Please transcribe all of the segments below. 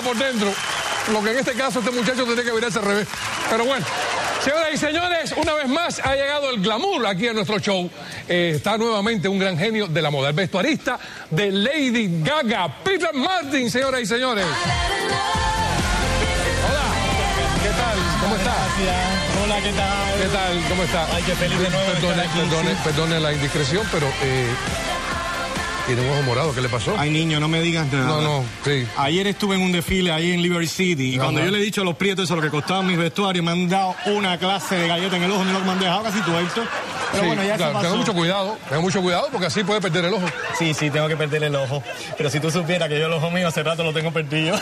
por dentro. Lo que en este caso este muchacho tendría que virarse al revés. Pero bueno. Señoras y señores, una vez más ha llegado el glamour aquí en nuestro show. Está nuevamente un gran genio de la moda, el vestuarista de Lady Gaga, Peter Martin, señoras y señores. Hola, ¿qué tal? ¿Cómo está? Gracias. Hola, ¿qué tal? ¿Qué tal? ¿Cómo está? Ay, qué feliz de nuevo estar aquí. Perdone la indiscreción, pero tiene un ojo morado, ¿qué le pasó? Ay, niño, no me digas nada. No, sí. Ayer estuve en un desfile ahí en Liberty City y cuando yo le he dicho a los prietos eso lo que costaban mis vestuarios, me han dado una clase de galleta en el ojo, me han dejado casi tuerto. Pero Sí, bueno, ya claro, se pasó. tenga mucho cuidado porque así puede perder el ojo. Sí, tengo que perder el ojo. Pero si tú supieras que yo el ojo mío hace rato lo tengo perdido.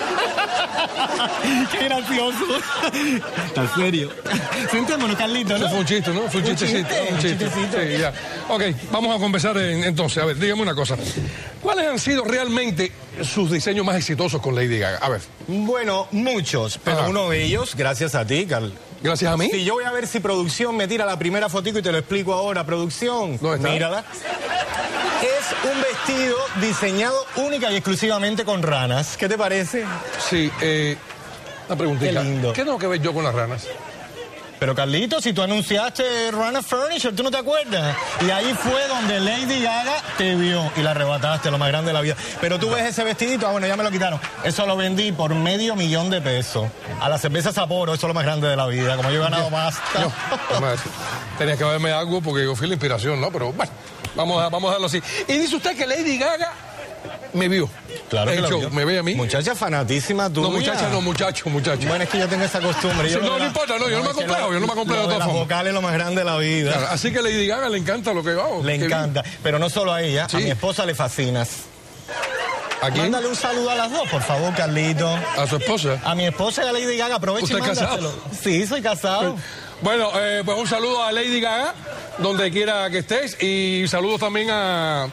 Qué gracioso. ¿Estás serio? Sentémonos, Carlito, ¿no? Eso fue un chiste, ¿no? Fue un chistecito. Un chistecito. Sí, ya. Ok, vamos a conversar entonces. A ver, dígame una cosa. ¿Cuáles han sido realmente sus diseños más exitosos con Lady Gaga? A ver. Bueno, muchos, pero Ajá. uno de ellos, gracias a ti, Carl. ¿Gracias a mí? Sí, yo voy a ver si producción me tira la primera fotico y te lo explico ahora. Producción, ¿Dónde está? mírala. Es un vestido diseñado única y exclusivamente con ranas. ¿Qué te parece? Sí, una preguntita. Qué lindo. ¿Qué tengo que ver yo con las ranas? Pero Carlito, si tú anunciaste Rana Furniture, ¿tú no te acuerdas? Y ahí fue donde Lady Gaga te vio y la arrebataste, lo más grande de la vida. Pero tú ves ese vestidito, bueno, ya me lo quitaron. Eso lo vendí por $500,000 de pesos. A la cerveza Sapporo, eso es lo más grande de la vida. Como yo he ganado pasta. Tenías que verme algo porque yo fui la inspiración, ¿no? Pero bueno, vamos a dejarlo así. Y dice usted que Lady Gaga me vio. Claro que el lo show, vio. me ve a mí. Muchacha fanatísima tuya. No, muchacha, no, muchacho. Bueno, es que yo tengo esa costumbre. Sí, no importa, no, yo no me he comprado de todas formas. Las vocales es lo más grande de la vida. Claro, así que Lady Gaga le encanta lo que hago. Le encanta. Pero no solo a ella, Sí. a mi esposa le fascinas. ¿A quién? Mándale un saludo a las dos, por favor, Carlito. A su esposa. A mi esposa y a Lady Gaga, aprovecha y ¿Usted es mándaselo. casado? Sí, soy casado. Bueno, pues un saludo a Lady Gaga, donde quiera que estés, y saludos también a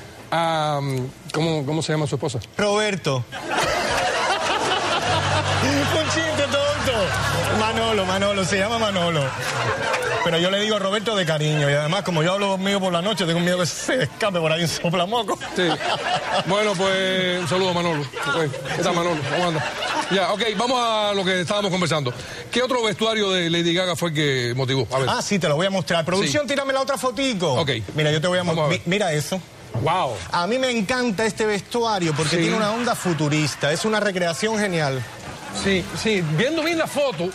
¿cómo se llama su esposa? Roberto. Un chiste tonto. Manolo, se llama Manolo. Pero yo le digo Roberto de cariño, y además, como yo hablo conmigo por la noche, tengo miedo que se escape por ahí un soplamoco. Sí. Bueno, pues un saludo a Manolo. Okay. ¿Qué tal, Manolo? ¿Cómo anda? Ya, ok, vamos a lo que estábamos conversando. ¿Qué otro vestuario de Lady Gaga fue el que motivó? A ver. Ah, sí, te lo voy a mostrar. Producción, Sí. Tírame la otra fotico. Ok. Mira, yo te voy a Vamos a mostrar. ver. Mira eso. Wow. A mí me encanta este vestuario porque Sí. tiene una onda futurista. Es una recreación genial. Sí, viendo bien la foto,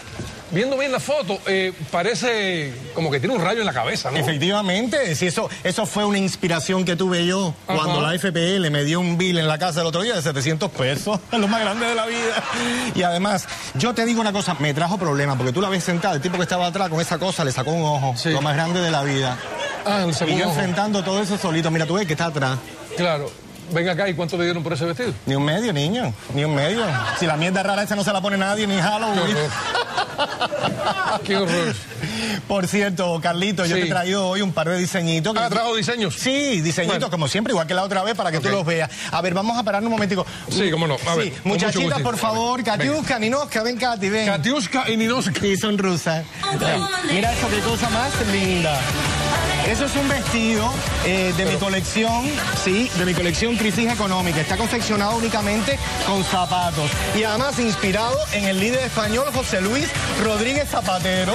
parece como que tiene un rayo en la cabeza, ¿no? Efectivamente, sí, eso fue una inspiración que tuve yo cuando la FPL me dio un bill en la casa el otro día de $700, lo más grande de la vida. Y además, yo te digo una cosa, me trajo problemas, porque tú la ves sentada, el tipo que estaba atrás con esa cosa le sacó un ojo, Sí. lo más grande de la vida. Ah, el Y segundo yo ojo. enfrentando todo eso solito, mira, tú ves que está atrás. Claro. Ven acá, ¿y cuánto le dieron por ese vestido? Ni un medio, niño, ni un medio. Si la mierda rara esa no se la pone nadie, ni Halloween. Qué horror. Por cierto, Carlito, yo Sí. te he traído hoy un par de diseñitos. Ah, trajo diseños. Sí, diseñitos, Bueno. como siempre, igual que la otra vez, para que tú Ok. los veas. A ver, vamos a parar un momentico. Sí, cómo no. A ver, Sí, con mucho muchachitas, gustito. por favor, Venga. Katiuska, Ninoska, ven, Katy, ven. Katiuska y Ninoska. Sí, son rusas. Mira eso, qué cosa más linda. Eso es un vestido de mi colección, sí, de mi colección Crisis Económica. Está confeccionado únicamente con zapatos. Y además inspirado en el líder español José Luis Rodríguez Zapatero.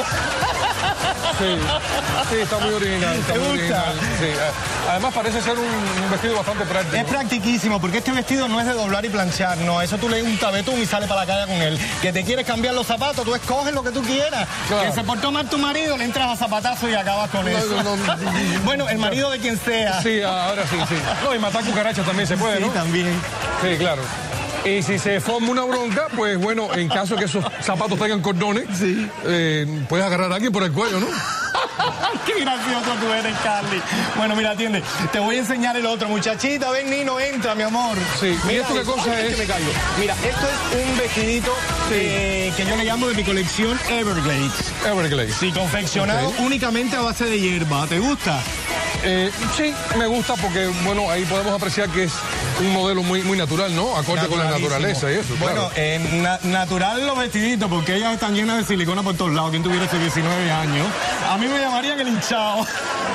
Sí, está muy original. Está ¿Te muy gusta? original. Sí. Además parece ser un vestido bastante práctico. Es practiquísimo, porque este vestido no es de doblar y planchar, no. Eso tú le das un tabetún y sale para la calle con él. Que te quieres cambiar los zapatos, tú escoges lo que tú quieras. Claro. Que se portó mal tu marido, le entras a zapatazo y acabas con eso. no. Bueno, el marido de quien sea. Sí, ahora sí. No, y matar cucarachas también se puede, Sí, ¿no? también. Sí, claro. Y si se forma una bronca, pues bueno, en caso que esos zapatos tengan cordones, Sí. puedes agarrar a alguien por el cuello, ¿no? Qué gracioso tú eres, Carly. Bueno, mira, atiende. Te voy a enseñar el otro. Muchachita, ven, Nino, entra, mi amor. Sí. ¿Y esto qué cosa Ay, es? que me caigo. Mira, esto es un vestidito que yo le llamo de mi colección Everglades. Everglades. Sí, confeccionado Ok. únicamente a base de hierba. ¿Te gusta? Sí, me gusta porque, bueno, ahí podemos apreciar que es un modelo muy natural, ¿no? Acorde con la naturaleza y eso, Bueno, claro. natural los vestiditos, porque ellas están llenas de silicona por todos lados. ¿Quién tuviera ese 19 años? A mí me llamarían el hinchado.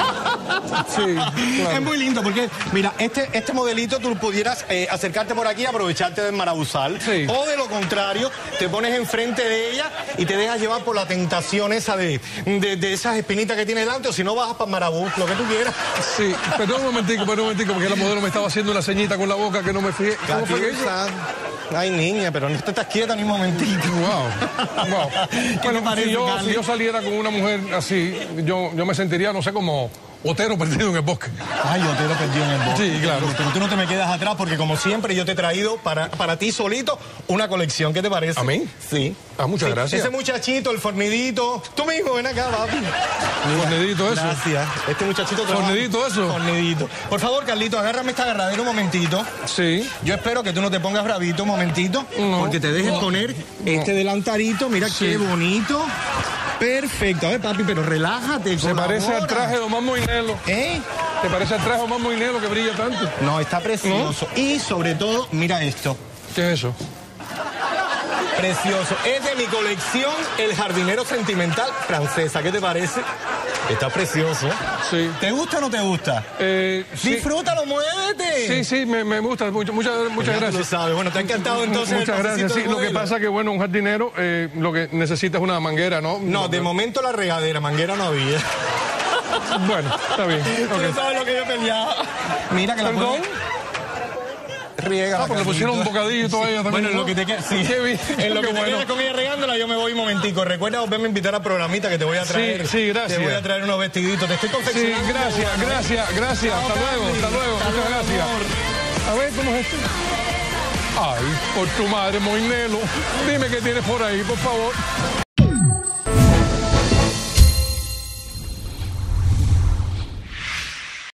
Sí, claro. Es muy lindo porque, mira, este modelito tú pudieras acercarte por aquí y aprovecharte del marabuzal. Sí. O de lo contrario, te pones enfrente de ella y te dejas llevar por la tentación esa de esas espinitas que tiene delante, o si no bajas para el marabú, lo que tú quieras. Sí, pero un momentico, porque la modelo me estaba haciendo una ceñita con la boca que no me fijé. ¿Cómo fue que hizo? Ay, niña, pero no estás quieta ni un momentito. Wow. Bueno, parece, si yo saliera con una mujer así, yo me sentiría, no sé, como Otero perdido en el bosque. Ay, Otero perdido en el bosque. Sí, claro. Pero tú no te me quedas atrás porque, como siempre, yo te he traído para ti solito una colección. ¿Qué te parece? ¿A mí? Sí. Ah, muchas gracias. Ese muchachito, el fornidito. Tú mismo, ven acá, papi. Fornidito eso. Gracias. Este muchachito trabaja. ¿Fornidito eso? Fornidito. Por favor, Carlito, agárrame esta agarradera un momentito. Sí. Yo espero que tú no te pongas bravito un momentito. No. Porque te dejes poner este delantarito. Mira Sí. qué bonito. Perfecto. A ver, papi, pero relájate. Se parece al colabora. traje de Omar Moinelo. ¿Eh? ¿Te parece al traje de Omar Moinelo que brilla tanto? No, está precioso. Y sobre todo, mira esto. ¿Qué es eso? Precioso. Es de mi colección El Jardinero Sentimental Francesa. ¿Qué te parece? Está precioso. Sí. ¿Te gusta o no te gusta? Sí. Disfrútalo, muévete. Sí, me gusta. Muchas Ya tú lo gracias. sabes. Bueno, te ha encantado entonces. Muchas el gracias. pasecito Sí, de lo que modelo. pasa es que, bueno, un jardinero lo que necesita es una manguera, ¿no? No, de momento la regadera, manguera no había. Bueno, está bien. Tú Ok. no sabes lo que yo peleaba. Mira que la ¿Perdón? puedo- Riega. Porque le pusieron un bocadillo a ella también. Bueno, en ¿no? lo que te queda, sí. Qué bien. En lo que Qué te bueno. quedas con ella regándola, yo me voy un momentico. Recuerda volverme a invitar al programita que te voy a traer. Sí, gracias. Te voy a traer unos vestiditos. Te estoy Sí, confeccionando. gracias. Hasta luego. Muchas gracias. A ver, ¿cómo es esto? Ay, por tu madre, Moinelo. Dime qué tienes por ahí, por favor.